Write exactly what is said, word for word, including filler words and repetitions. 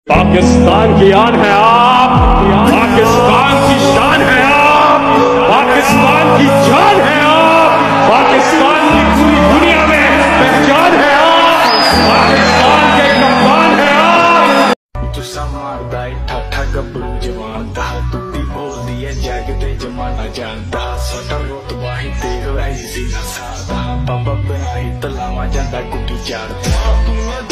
पाकिस्तान की आन है आप, पाकिस्तान की शान है आप, पाकिस्तान की जान है आप, पाकिस्तान की पूरी दुनिया में पहचान है आप, पाकिस्तान के कप्तान है आप। तुसा मारदा है ठाठा गबरू जवान दा, तुती बोलदी है जागते जमाना जानदा, साडा रुतबा ही देख वैसी ना सादा, बाबा बिना ही तलावा जांदा गुड्डी चाड़दा।